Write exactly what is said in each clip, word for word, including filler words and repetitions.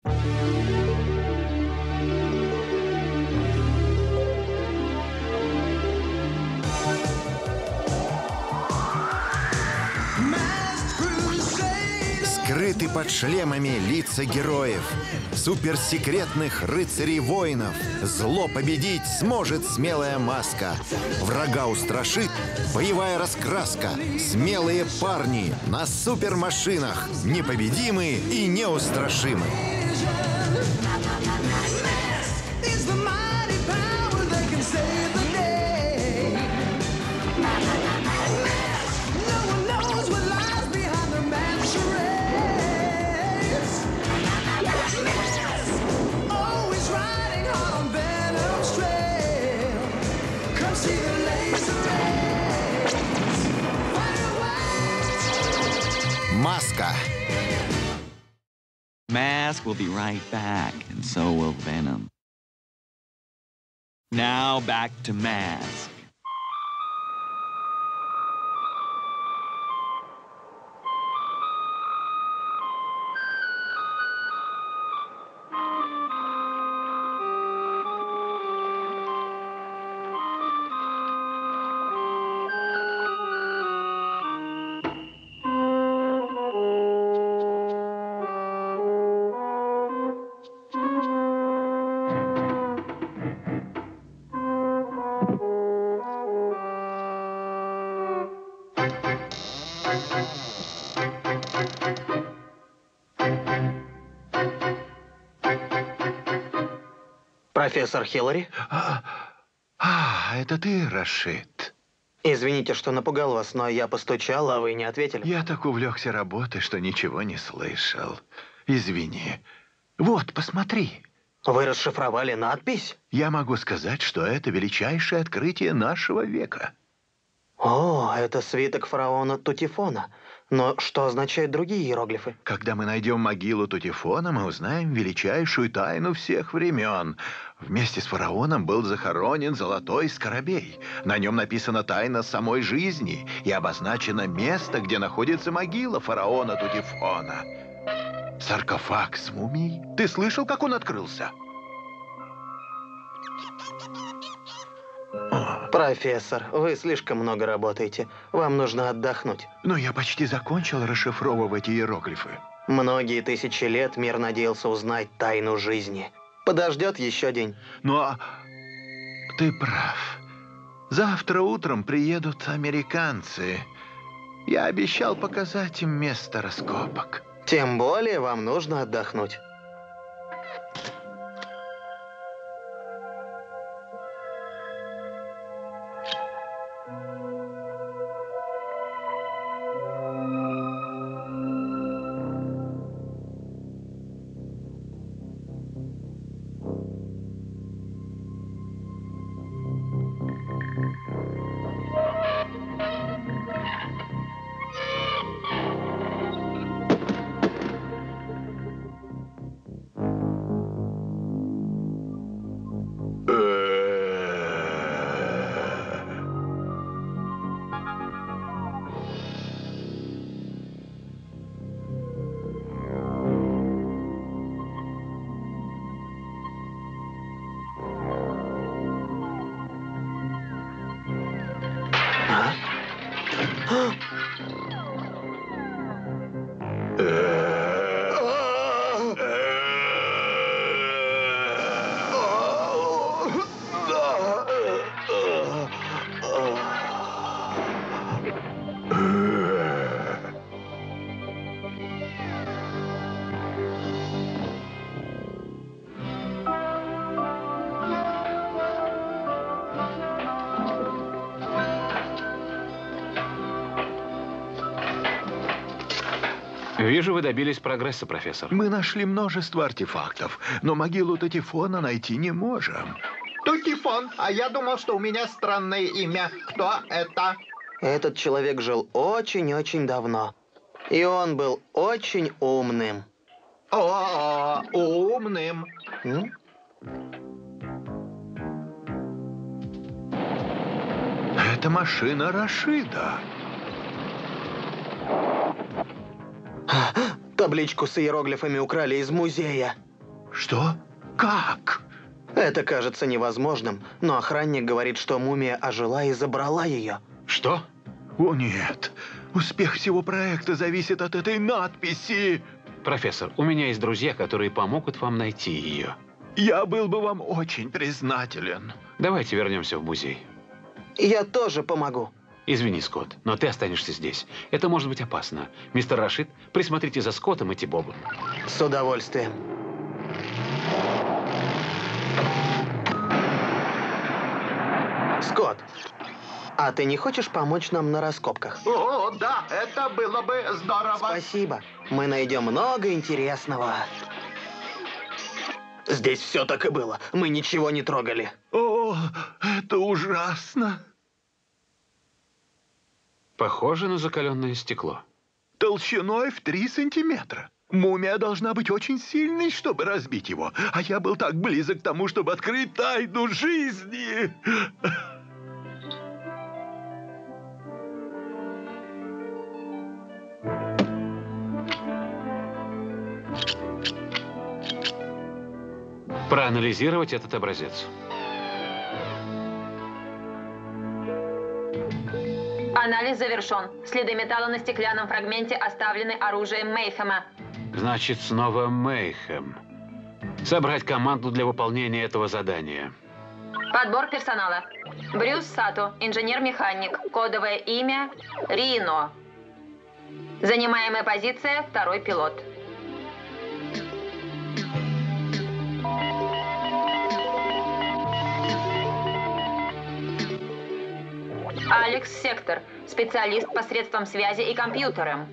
Скрыты под шлемами лица героев, суперсекретных рыцарей-воинов. Зло победить сможет смелая маска. Врага устрашит боевая раскраска. Смелые парни на супермашинах, непобедимы и неустрашимы. Маска. Mask will be right back, and so will Venom. Now back to Mask. Профессор Хиллари? А, а, это ты, Рашид? Извините, что напугал вас, но я постучал, а вы не ответили. Я так увлекся работой, что ничего не слышал. Извини. Вот, посмотри. Вы расшифровали надпись? Я могу сказать, что это величайшее открытие нашего века. О, это свиток фараона Тутифона. Но что означают другие иероглифы? Когда мы найдем могилу Тутифона, мы узнаем величайшую тайну всех времен. Вместе с фараоном был захоронен золотой скоробей. На нем написана тайна самой жизни и обозначено место, где находится могила фараона Тутифона. Саркофаг с мумией. Ты слышал, как он открылся? Профессор, вы слишком много работаете. Вам нужно отдохнуть. Но я почти закончил расшифровывать иероглифы. Многие тысячи лет мир надеялся узнать тайну жизни. Подождет еще день. Но ты прав. Завтра утром приедут американцы. Я обещал показать им место раскопок. Тем более вам нужно отдохнуть. Вижу, вы добились прогресса, профессор. Мы нашли множество артефактов, но могилу Тутифона найти не можем. Тутифон, а я думал, что у меня странное имя. Кто это? Этот человек жил очень-очень давно. И он был очень умным. О, умным. М? Это машина Рашида. Табличку с иероглифами украли из музея. Что? Как? Это кажется невозможным, но охранник говорит, что мумия ожила и забрала ее. Что? О, нет. Успех всего проекта зависит от этой надписи. Профессор, у меня есть друзья, которые помогут вам найти ее. Я был бы вам очень признателен. Давайте вернемся в музей. Я тоже помогу. Извини, Скотт, но ты останешься здесь. Это может быть опасно. Мистер Рашид, присмотрите за Скоттом и Тибобом. С удовольствием. Скотт, а ты не хочешь помочь нам на раскопках? О, да, это было бы здорово. Спасибо. Мы найдем много интересного. Здесь все так и было. Мы ничего не трогали. О, это ужасно. Похоже на закаленное стекло. Толщиной в три сантиметра. Мумия должна быть очень сильной, чтобы разбить его. А я был так близок к тому, чтобы открыть тайну жизни. Проанализировать этот образец. Анализ завершен. Следы металла на стеклянном фрагменте оставлены оружием Мейхема. Значит, снова Мейхем. Собрать команду для выполнения этого задания. Подбор персонала. Брюс Сато, инженер-механик. Кодовое имя Рино. Занимаемая позиция – второй пилот. Алекс Сектор, специалист посредством связи и компьютером.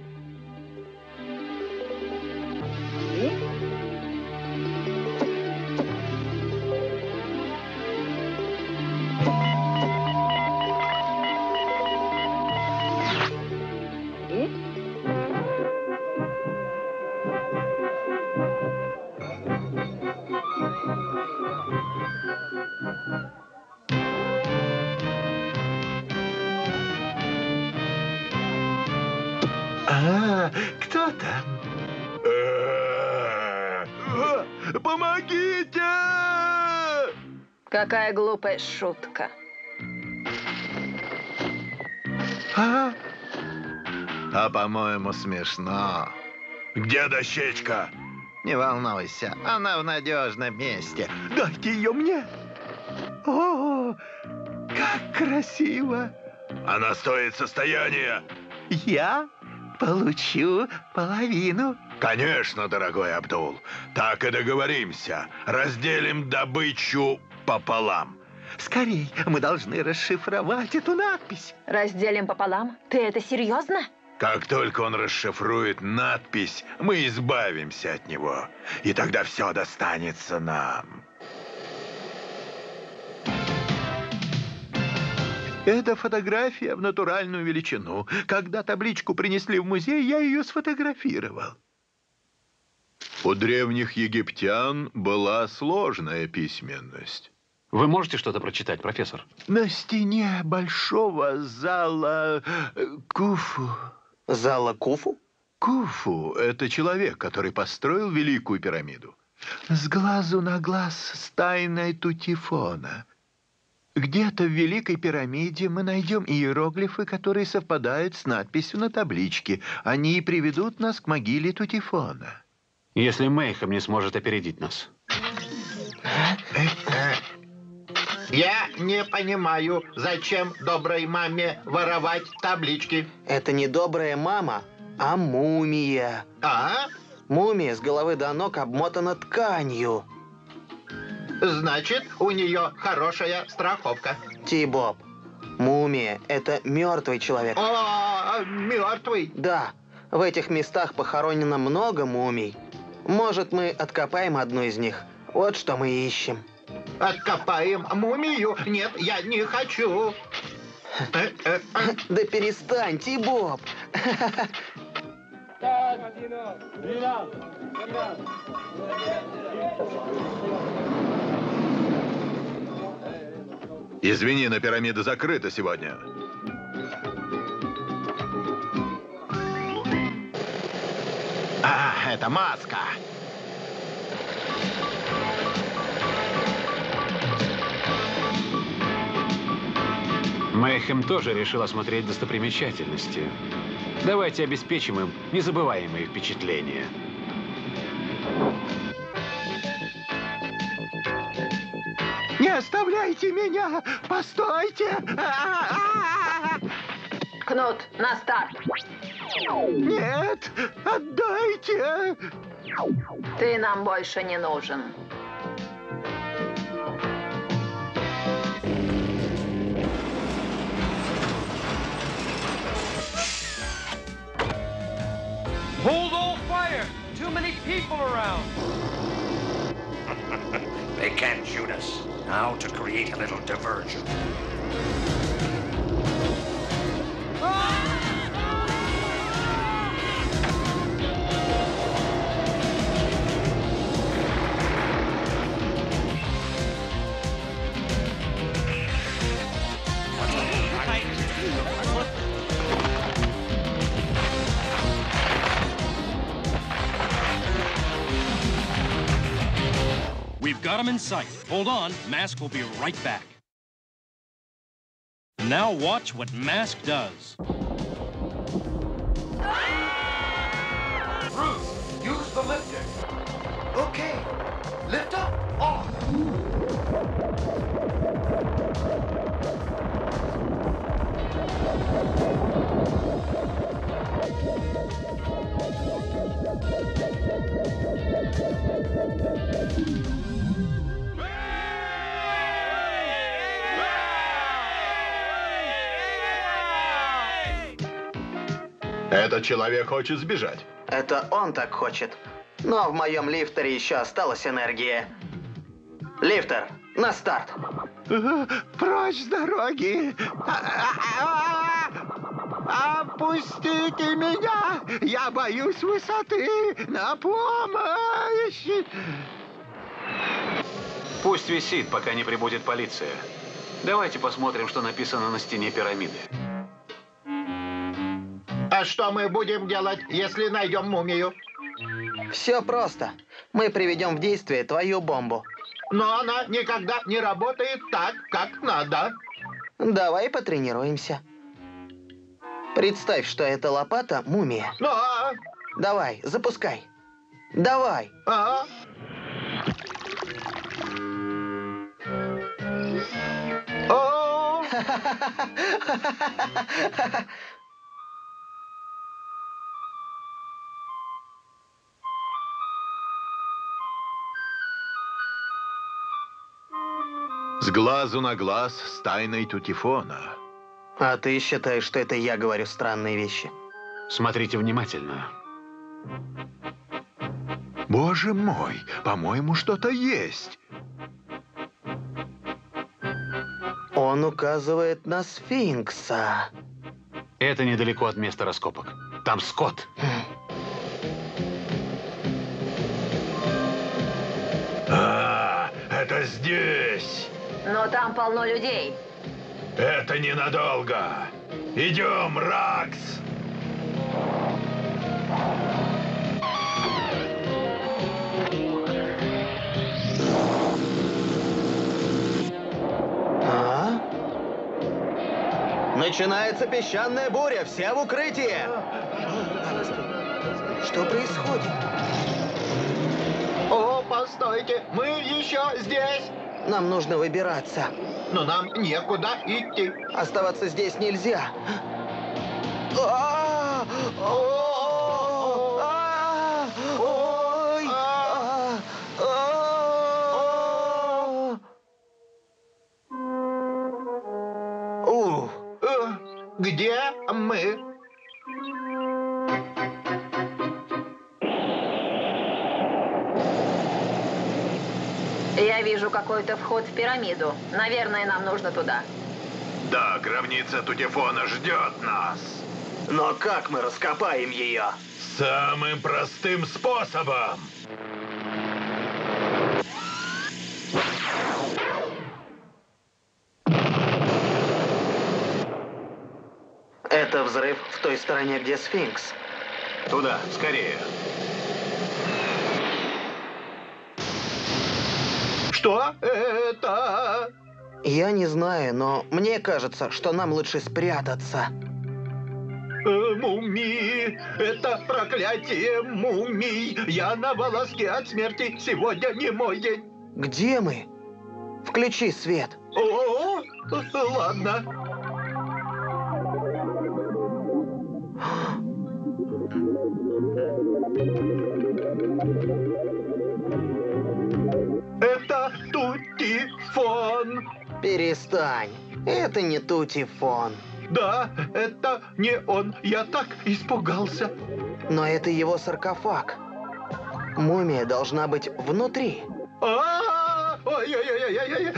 А, кто там? Помогите! Какая глупая шутка. А? А, по-моему, смешно. Где дощечка? Не волнуйся, она в надежном месте. Дайте ее мне. О, как красиво. Она стоит состояния. Я получу половину. Конечно, дорогой Абдул. Так и договоримся. Разделим добычу пополам. Скорей, мы должны расшифровать эту надпись. Разделим пополам? Ты это серьезно? Как только он расшифрует надпись, мы избавимся от него. И тогда все достанется нам. Это фотография в натуральную величину. Когда табличку принесли в музей, я ее сфотографировал. У древних египтян была сложная письменность. Вы можете что-то прочитать, профессор? На стене большого зала э, Куфу. Зала Куфу? Куфу – это человек, который построил Великую пирамиду. С глазу на глаз с тайной Тутифона. Где-то в Великой пирамиде мы найдем иероглифы, которые совпадают с надписью на табличке. Они и приведут нас к могиле Тутифона. Если Мейхем не сможет опередить нас. Я не понимаю, зачем доброй маме воровать таблички. Это не добрая мама, а мумия. А? Мумия с головы до ног обмотана тканью. Значит, у нее хорошая страховка. Ти-Боб, мумия – это мертвый человек. О, мертвый. Да, в этих местах похоронено много мумий. Может, мы откопаем одну из них? Вот что мы ищем. Откопаем мумию? Нет, я не хочу. Э, э, э. Да перестань, Ти-Боб. Извини, но пирамида закрыта сегодня. А, это маска. Мэйхэм тоже решил осмотреть достопримечательности. Давайте обеспечим им незабываемые впечатления. Не оставляйте меня! Постойте! Кнут, на старт. Нет! Отдайте! Ты нам больше не нужен. Hold all fire! Too many people around! They can't shoot us. Now to create a little diversion. We've got him in sight. Hold on, Mask will be right back. Now watch what Mask does. Bruce, use the lifter. Okay, lift up, off. Этот человек хочет сбежать. Это он так хочет. Но в моем лифтере еще осталась энергия. Лифтер, на старт. Прочь с дороги! Опустите меня! Я боюсь высоты! На помощь! Пусть висит, пока не прибудет полиция. Давайте посмотрим, что написано на стене пирамиды. А что мы будем делать, если найдем мумию? Все просто. Мы приведем в действие твою бомбу. Но она никогда не работает так, как надо. Давай потренируемся. Представь, что это лопата мумия. Но... Давай, запускай. Давай. А? О! С глазу на глаз с тайной Тутифона. А ты считаешь, что это я говорю странные вещи? Смотрите внимательно. Боже мой, по-моему, что-то есть. Он указывает на сфинкса. Это недалеко от места раскопок. Там скот. А, это здесь. Но там полно людей. Это ненадолго. Идем, Ракс. А? Начинается песчаная буря. Все в укрытие. Что происходит? О, постойте, мы еще здесь. Нам нужно выбираться. Но нам некуда идти. Оставаться здесь нельзя. А! О! А! Ой! А! А! Ух! Э, Где мы? Я вижу какой-то вход в пирамиду. Наверное, нам нужно туда. Да, гробница Тутифона ждет нас. Но как мы раскопаем ее? Самым простым способом. Это взрыв в той стороне, где сфинкс. Туда, скорее. Что это? Я не знаю, но мне кажется, что нам лучше спрятаться. Э, мумии! Это проклятие мумий! Я на волоске от смерти. Сегодня не мой день. Где мы? Включи свет. О, ладно. Это Тутифон. Перестань. Это не Тутифон. Да, это не он. Я так испугался. Но это его саркофаг. Мумия должна быть внутри. А, ой-ой-ой-ой-ой.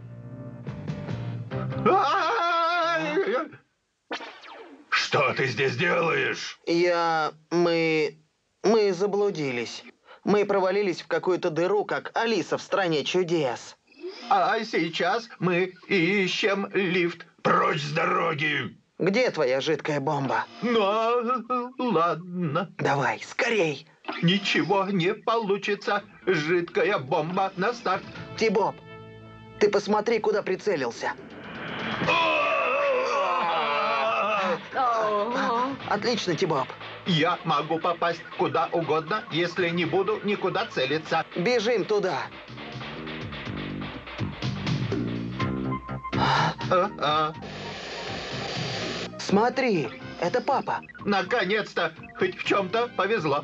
Ай! Что ты здесь делаешь? Я... Мы... Мы заблудились. Мы провалились в какую-то дыру, как Алиса в «Стране чудес». А сейчас мы ищем лифт. Прочь с дороги! Где твоя жидкая бомба? Ну, ладно. Давай, скорей. Ничего не получится. Жидкая бомба на старт. Ти-Боб, ты посмотри, куда прицелился. Отлично, Ти-Боб. Я могу попасть куда угодно, если не буду никуда целиться. Бежим туда. А-а. Смотри, это папа. Наконец-то, хоть в чем-то повезло.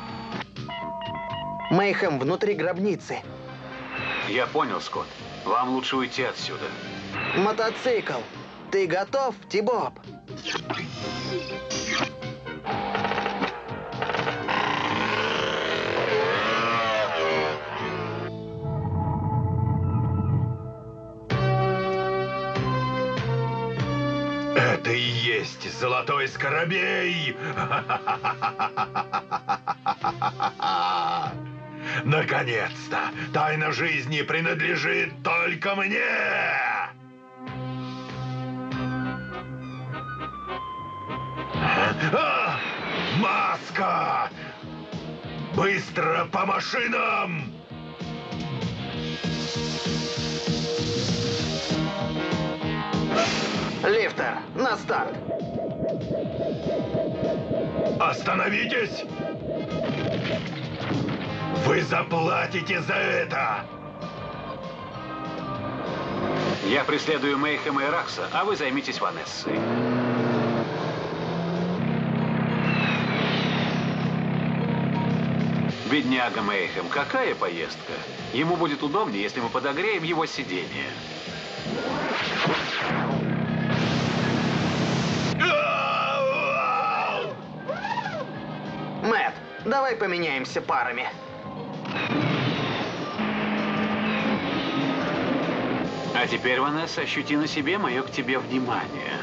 Мэйхэм внутри гробницы. Я понял, Скотт. Вам лучше уйти отсюда. Мотоцикл. Ты готов, Ти-Боб? Это и есть Золотой Скоробей! Наконец-то! Тайна жизни принадлежит только мне! А! Маска! Быстро по машинам! Лифтер, на старт. Остановитесь! Вы заплатите за это! Я преследую Мэйхэма и Ракса, а вы займитесь Ванессой. Бедняга Мэйхэм, какая поездка? Ему будет удобнее, если мы подогреем его сиденье. Мэтт, давай поменяемся парами. А теперь, Ванесса, ощути на себе мое к тебе внимание.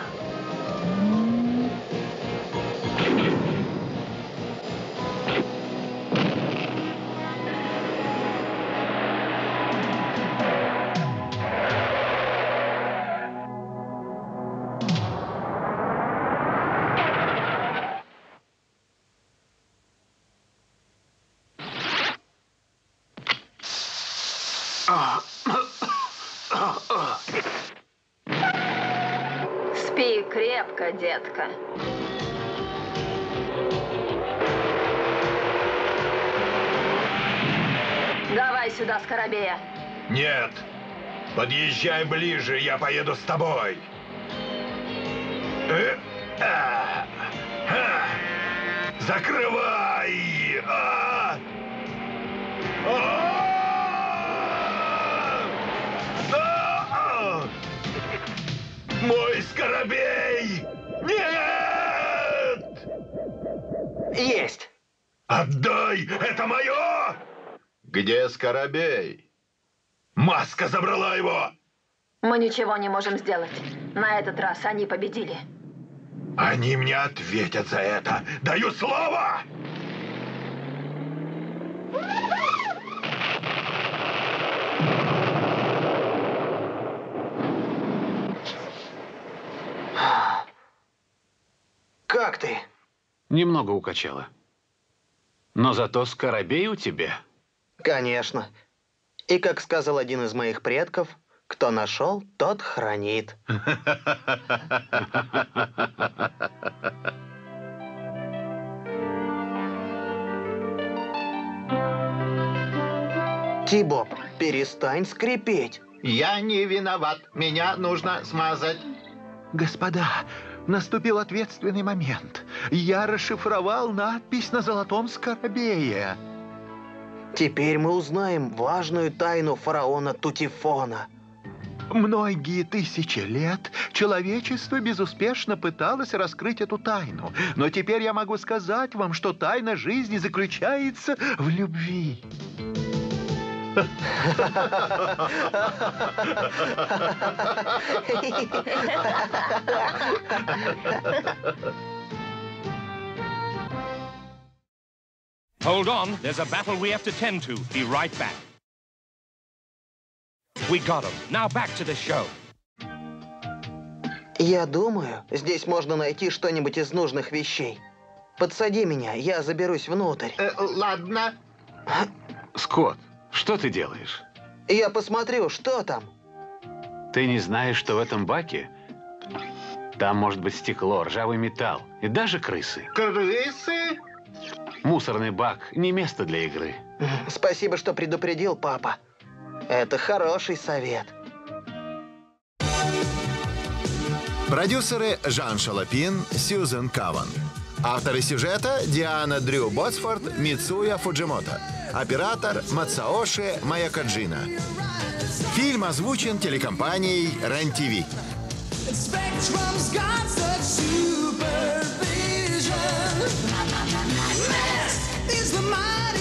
Спи крепко, детка. Давай сюда, Скоробея. Нет! Подъезжай ближе, я поеду с тобой. Э, а, а, закрывай! А, а, а, мой Скоробей! Нет! Есть! Отдай! Это мое! Где Скоробей? Маска забрала его! Мы ничего не можем сделать. На этот раз они победили. Они мне ответят за это. Даю слово! Как ты? Немного укачало. Но зато Скоробей у тебя. Конечно. И как сказал один из моих предков, Кто нашел, тот хранит. Ти-Боб, перестань скрипеть. Я не виноват. Меня нужно смазать. Господа, наступил ответственный момент. Я расшифровал надпись на золотом скоробее. Теперь мы узнаем важную тайну фараона Тутифона. Многие тысячи лет человечество безуспешно пыталось раскрыть эту тайну. Но теперь я могу сказать вам, что тайна жизни заключается в любви. Hold on, there's a battle we have to tend to. Be right back. We got him. Now back to the show. Я думаю, здесь можно найти что-нибудь из нужных вещей. Подсади меня, я заберусь внутрь. Э, ладно. Скотт, что ты делаешь? Я посмотрю, что там. Ты не знаешь, что в этом баке? Там может быть стекло, ржавый металл и даже крысы. Крысы? Мусорный бак – не место для игры. Спасибо, что предупредил, папа. Это хороший совет. Продюсеры Жан Шалапин, Сьюзен Каван. Авторы сюжета Диана Дрю Ботсфорд, Мицуя Фуджимото. Оператор Мацаоши Маякаджина. Фильм озвучен телекомпанией рен ти ви. Spectrum's got such supervision. Mass is the mighty